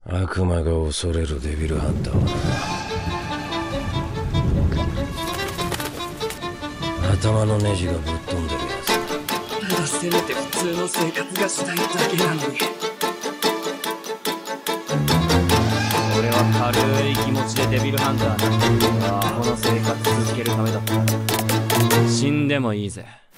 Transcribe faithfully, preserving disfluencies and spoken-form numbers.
悪魔が恐れるデビルハンターはな、頭のネジがぶっ飛んでるやつ。 ただせめて普通の生活がしたいだけなのに。 俺は軽い気持ちでデビルハンターになって、この生活続けるためだったら死んでもいいぜ。